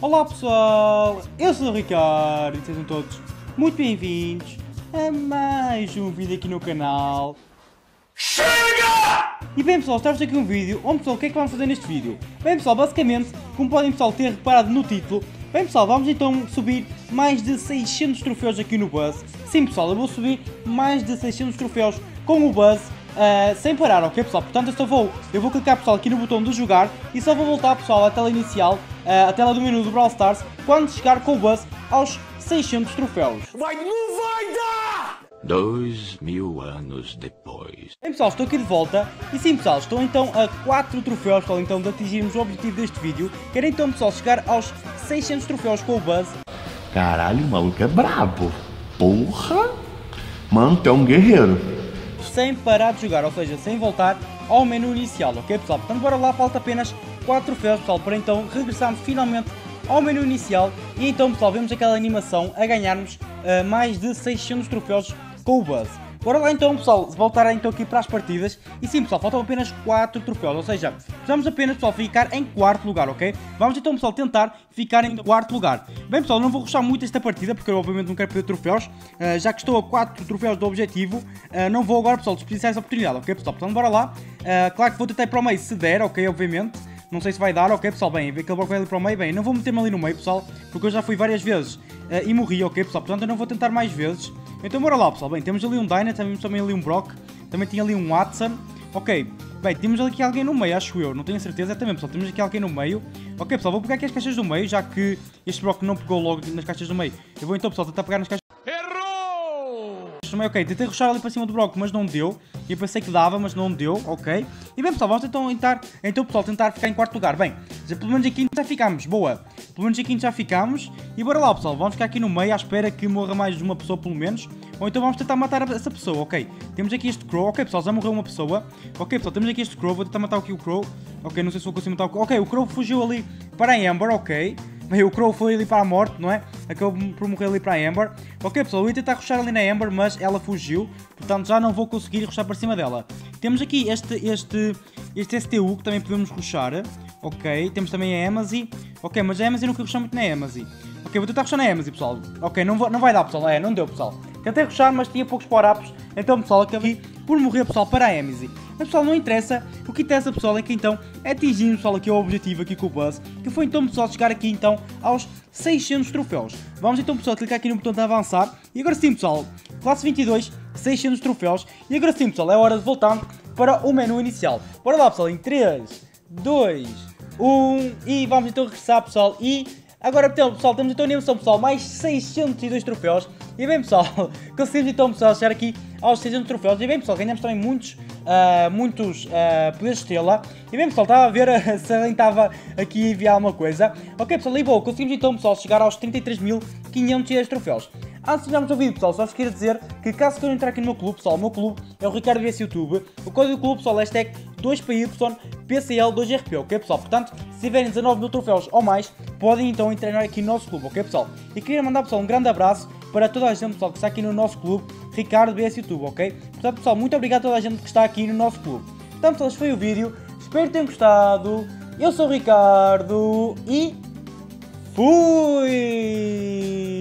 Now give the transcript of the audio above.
Olá pessoal, eu sou o Ricardo e sejam todos muito bem-vindos a mais um vídeo aqui no canal. Chega! E bem pessoal, está-vos aqui um vídeo onde pessoal, o que é que vamos fazer neste vídeo? Bem pessoal, basicamente, como podem pessoal ter reparado no título, bem pessoal, vamos então subir mais de 600 troféus aqui no Buzz. Sim pessoal, eu vou subir mais de 600 troféus com o Buzz. Sem parar, ok pessoal? Portanto eu vou clicar pessoal aqui no botão de jogar e só vou voltar pessoal à tela inicial, à tela do menu do Brawl Stars, quando chegar com o Buzz aos 600 troféus. Não vai dar! 2000 anos depois. Bem pessoal, estou aqui de volta e sim pessoal, estou então a 4 troféus pessoal, então de atingirmos o objetivo deste vídeo. Quero então pessoal chegar aos 600 troféus com o Buzz. Caralho, o maluco é brabo. Porra! Mano, tu é um guerreiro. Sem parar de jogar, ou seja, sem voltar ao menu inicial, ok pessoal? Portanto, bora lá, falta apenas 4 troféus pessoal, para então regressarmos finalmente ao menu inicial e então pessoal, vemos aquela animação a ganharmos mais de 600 troféus com o Buzz. Bora lá então pessoal, voltar então aqui para as partidas e sim pessoal, faltam apenas 4 troféus, ou seja, precisamos apenas pessoal ficar em quarto lugar, ok? Vamos então pessoal tentar ficar em quarto lugar. Bem pessoal, não vou rushar muito esta partida porque eu obviamente não quero perder troféus, já que estou a 4 troféus do objetivo, não vou agora pessoal desperdiçar essa oportunidade, ok pessoal? Portanto bora lá, claro que vou tentar ir para o meio se der, ok, obviamente. Não sei se vai dar, ok pessoal, bem, aquele bloco vai ali para o meio, bem, não vou meter-me ali no meio pessoal, porque eu já fui várias vezes e morri, ok pessoal, portanto eu não vou tentar mais vezes. Então bora lá pessoal, bem, temos ali um Dyna, temos também ali um Brock, também tinha ali um Watson, ok, bem, temos aqui alguém no meio, acho eu, não tenho certeza, é também pessoal, temos aqui alguém no meio, ok pessoal, vou pegar aqui as caixas do meio, já que este Brock não pegou logo nas caixas do meio, eu vou então pessoal tentar pegar nas caixas. Ok, tentei rushar ali para cima do Brock, mas não deu. Eu pensei que dava, mas não deu, ok. E bem pessoal, vamos então pessoal, tentar ficar em quarto lugar. Bem, pelo menos aqui já ficamos, boa. Pelo menos aqui já ficamos. E bora lá pessoal, vamos ficar aqui no meio à espera que morra mais de uma pessoa pelo menos. Ou então vamos tentar matar essa pessoa, ok. Temos aqui este Crow, ok pessoal, já morreu uma pessoa. Ok pessoal, temos aqui este Crow, vou tentar matar aqui o Crow. Ok, não sei se vou conseguir matar o Crow. Ok, o Crow fugiu ali para a Amber, ok. Bem, o Crow foi ali para a morte, não é? Acabou por morrer ali para a Amber. Ok pessoal, eu ia tentar rushar ali na Amber, mas ela fugiu. Portanto já não vou conseguir rushar para cima dela. Temos aqui este STU que também podemos rushar. Ok, temos também a Amazie. Ok, mas a Amazie não quero rushar muito na Amazie. Ok, vou tentar rushar na Amazie pessoal. Ok, não vai dar pessoal, não deu pessoal. Tentei rushar, mas tinha poucos power-ups. Então pessoal, acabei por morrer pessoal para a Amazie. Mas pessoal, não interessa, o que interessa pessoal é que então atingimos pessoal aqui o objetivo aqui com o Buzz, que foi então pessoal chegar aqui então aos 600 troféus. Vamos então pessoal clicar aqui no botão de avançar e agora sim pessoal, classe 22, 600 troféus e agora sim pessoal, é hora de voltar para o menu inicial. Bora lá pessoal, em 3, 2, 1 e vamos então regressar pessoal e... Agora pessoal, temos então a animação pessoal, mais 602 troféus. E bem pessoal, conseguimos então pessoal chegar aqui aos 600 troféus. E bem pessoal, ganhamos também muitos poderes de estrela. E bem pessoal, estava a ver se alguém estava aqui a enviar alguma coisa. Ok pessoal, e bom, conseguimos então pessoal chegar aos 33.510 troféus. Antes de chegarmos ao vídeo pessoal, só vos quero dizer que caso queiram entrar aqui no meu clube pessoal, o meu clube é o Ricardo VS YouTube. O código do clube pessoal é #2PYPCL2RP, ok pessoal? Portanto, se tiverem 19 mil troféus ou mais, podem então entrar aqui no nosso clube, ok pessoal? E queria mandar pessoal um grande abraço para toda a gente pessoal que está aqui no nosso clube, Ricardo VS YouTube, ok? Portanto pessoal, muito obrigado a toda a gente que está aqui no nosso clube. Portanto pessoal, este foi o vídeo, espero que tenham gostado. Eu sou o Ricardo e... fui!